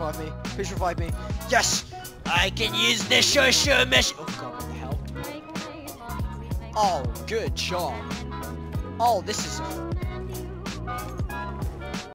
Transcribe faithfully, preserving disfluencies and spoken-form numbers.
revive me. Please revive me. Yes! I can use this sure sure mission. Oh god, what the hell? Oh, good job. Oh, this is